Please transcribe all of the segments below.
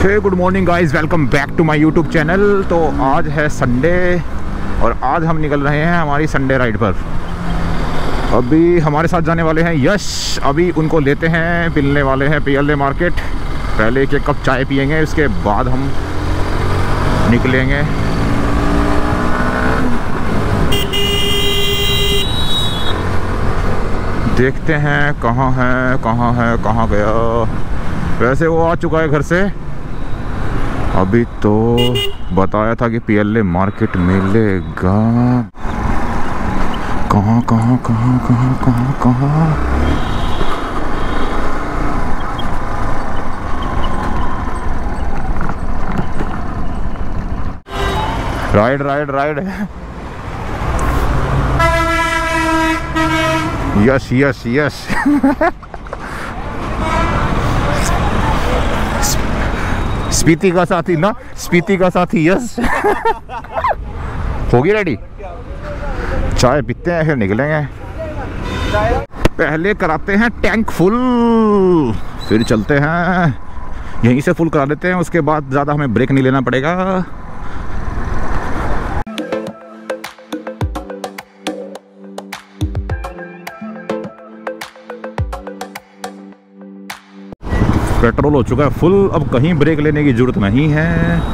Hey good morning guys, welcome back to my YouTube channel. तो आज है Sunday और आज हम निकल रहे हैं हमारी संडे राइड पर। अभी हमारे साथ जाने वाले हैं यश। अभी उनको लेते हैं, मिलने वाले हैं पीएलए मार्केट। पहले एक कप चाय पियेंगे, उसके बाद हम निकलेंगे। देखते हैं कहाँ गया। वैसे वो आ चुका है घर से, अभी तो बताया था कि पीएलए मार्केट मिलेगा। कहाँ राइड यस स्पीति का साथी ना, स्पीति का साथी यस। होगी रेडी, चाय पीते हैं फिर निकलेंगे। पहले कराते हैं टैंक फुल, फिर चलते हैं। यहीं से फुल करा लेते हैं, उसके बाद ज़्यादा हमें ब्रेक नहीं लेना पड़ेगा। पेट्रोल हो चुका है फुल, अब कहीं ब्रेक लेने की जरूरत नहीं है।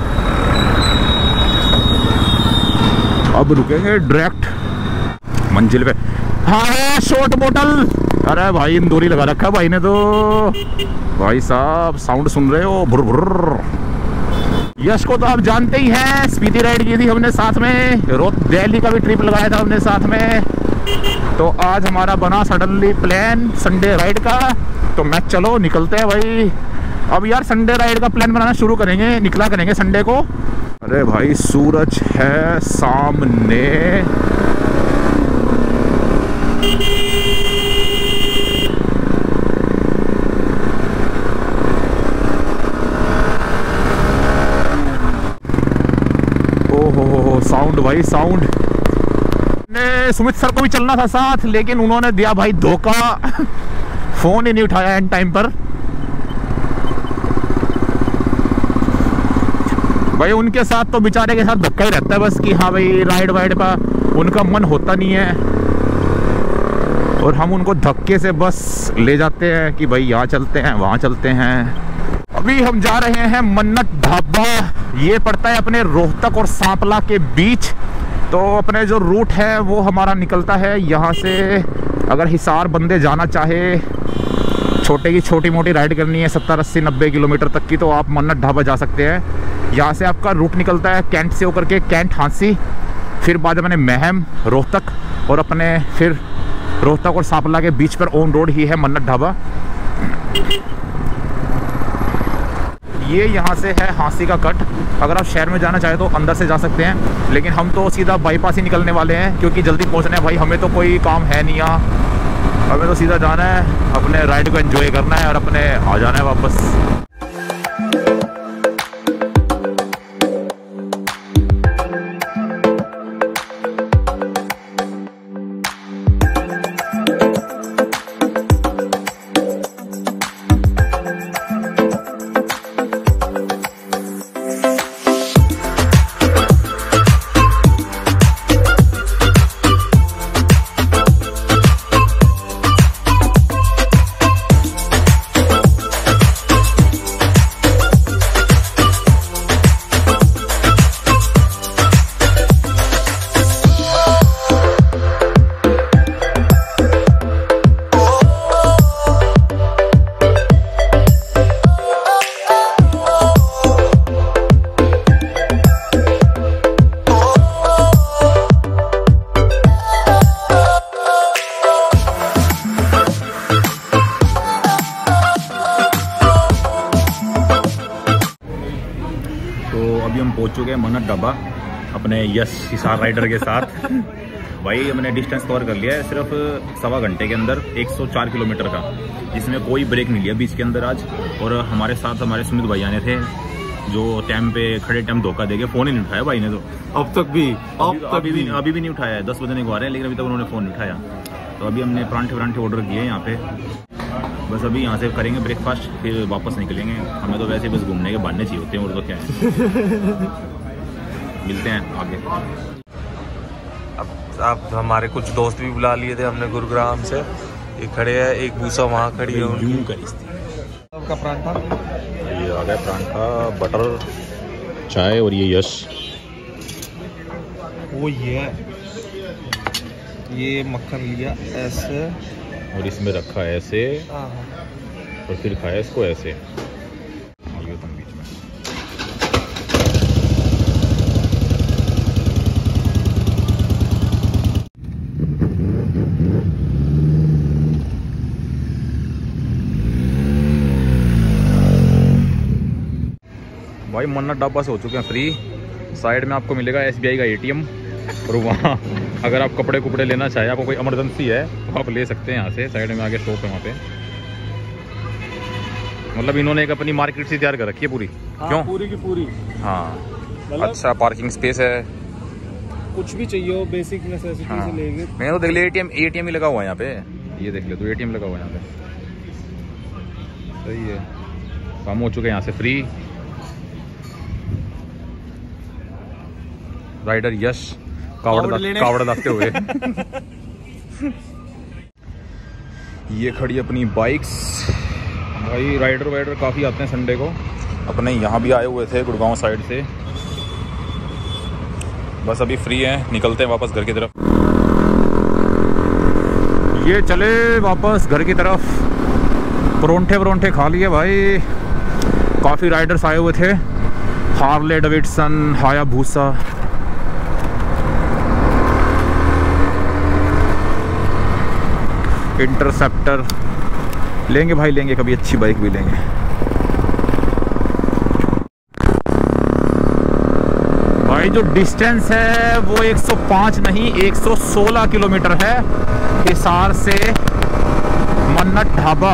अब रुकेंगे डायरेक्ट मंजिल पे। हाँ शॉर्ट बोतल, अरे भाई इंदौरी लगा रखा भाई ने तो। भाई साहब साउंड सुन रहे हो, भुर भुर। यश को तो आप जानते ही हैं, स्पीति राइड की थी हमने साथ में, दिल्ली का भी ट्रिप लगाया था हमने साथ में। तो आज हमारा बना सडनली प्लान संडे राइड का। तो मैं चलो निकलते हैं भाई। अब यार संडे राइड का प्लान बनाना शुरू करेंगे, निकला करेंगे संडे को। अरे भाई सूरज है सामने। ओहो साउंड भाई साउंड। सुमित सर को भी चलना था साथ, लेकिन उन्होंने दिया भाई धोखा। फोन ही नहीं उठाया एंड टाइम पर। भाई उनके साथ तो बेचारे के साथ धक्का ही रहता है बस, कि हाँ भाई राइड वाइड का उनका मन होता नहीं है, और हम उनको धक्के से बस ले जाते हैं कि भाई यहाँ चलते हैं वहाँ चलते हैं। अभी हम जा रहे हैं मन्नत ढाबा। ये पड़ता है अपने रोहतक और सांपला के बीच। तो अपने जो रूट है वो हमारा निकलता है यहाँ से। अगर हिसार बंदे जाना चाहे, छोटे की छोटी मोटी राइड करनी है 70 80 90 किलोमीटर तक की, तो आप मन्नत ढाबा जा सकते हैं। यहाँ से आपका रूट निकलता है कैंट से होकर के कैंट हांसी, फिर बाद में महम रोहतक, और अपने फिर रोहतक और सांपला के बीच पर ऑन रोड ही है मन्नत ढाबा। ये यहाँ से है हांसी का कट। अगर आप शहर में जाना चाहे तो अंदर से जा सकते हैं, लेकिन हम तो सीधा बाईपास ही निकलने वाले हैं, क्योंकि जल्दी पहुँचना है भाई। हमें तो कोई काम है नहीं यहाँ, हमें तो सीधा जाना है, अपने राइड को एंजॉय करना है और अपने आ जाना है वापस। अभी हम पहुंच चुके हैं मन्नत ढाबा अपने यश हिसार राइडर के साथ। भाई हमने डिस्टेंस कवर कर लिया है सिर्फ 1.25 घंटे के अंदर, 104 किलोमीटर का, जिसमें कोई ब्रेक नहीं लिया बीच के अंदर आज। और हमारे साथ हमारे सुमित भाई आने थे, जो टाइम पे खड़े टाइम धोखा देके फ़ोन ही नहीं उठाया भाई ने। तो अब तक भी अभी भी नहीं उठाया। 10 बजे को आ रहे हैं, लेकिन अभी तक उन्होंने फ़ोन नहीं उठाया। तो अभी हमने परांठे ऑर्डर किए यहाँ पे। बस अभी यहाँ से करेंगे ब्रेकफास्ट, फिर वापस निकलेंगे। हमें तो वैसे बस घूमने के बहाने चाहिए होते हैं, और तो क्या है। मिलते हैं आगे। अब हमारे कुछ दोस्त भी बुला लिए थे हमने गुरुग्राम से, ये खड़े हैं, एक भूसा वहाँ खड़ी है उनकी। का परांठा, ये आ गया परांठा, बटर, चाय, और ये यश। वो ये मक्खन लिया ऐसे और इसमें रखा है ऐसे, और फिर खाया इसको ऐसे। आइए तुम बीच में। भाई मन्नत ढाबा से हो चुके हैं फ्री। साइड में आपको मिलेगा SBI का ATM, और वहाँ अगर आप कपड़े कुपड़े लेना चाहें, आपको कोई इमरजेंसी है तो आप ले सकते हैं यहाँ से। साइड में आगे शॉप है वहाँ पे। मतलब इन्होंने एक अपनी मार्केट सी तैयार कर रखी है पूरी। हाँ, क्यों? पूरी की पूरी। हाँ, अच्छा पार्किंग स्पेस है, कुछ भी चाहिए हो बेसिक नेसेसिटी हाँ। से लेके। मैंने तो देख लिया ATM ही लगा हुआ है यहाँ पे। ये देख लो, तो ATM लगा हुआ है यहाँ पे। सही है, काम हो चुके हैं यहाँ से फ्री। राइडर यश कावड़ लाते हुए। ये खड़ी अपनी बाइक्स। भाई राइडर वाइडर काफ़ी आते हैं संडे को। अपने यहाँ भी आए हुए थे गुड़गांव साइड से। बस अभी फ्री हैं, निकलते हैं वापस घर की तरफ। ये चले वापस घर की तरफ। परोंठे खा लिए भाई। काफ़ी राइडर्स आए हुए थे, हार्ले डेविडसन, हायाबुसा। इंटरसेप्टर लेंगे भाई, लेंगे कभी, अच्छी बाइक भी लेंगे। भाई जो डिस्टेंस है वो 105 नहीं 116 किलोमीटर है, हिसार से मन्नत ढाबा।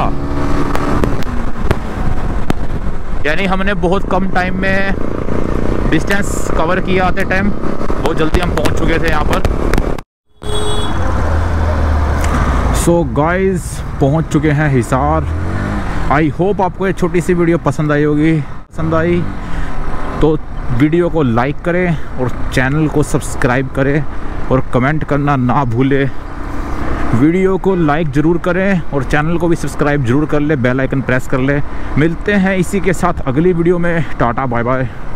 यानी हमने बहुत कम टाइम में डिस्टेंस कवर किया आते टाइम, बहुत जल्दी हम पहुंच चुके थे यहाँ पर। सो गाइस पहुंच चुके हैं हिसार। आई होप आपको ये छोटी सी वीडियो पसंद आई होगी। पसंद आई तो वीडियो को लाइक करें और चैनल को सब्सक्राइब करें, और कमेंट करना ना भूलें। वीडियो को लाइक ज़रूर करें और चैनल को भी सब्सक्राइब ज़रूर कर ले, बेल आइकन प्रेस कर ले। मिलते हैं इसी के साथ अगली वीडियो में। Tata bye bye.